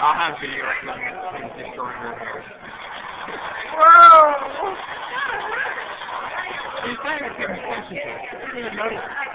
I'll have video of him destroying her hair. Whoa! He's not even paying attention to it. He didn't even notice it.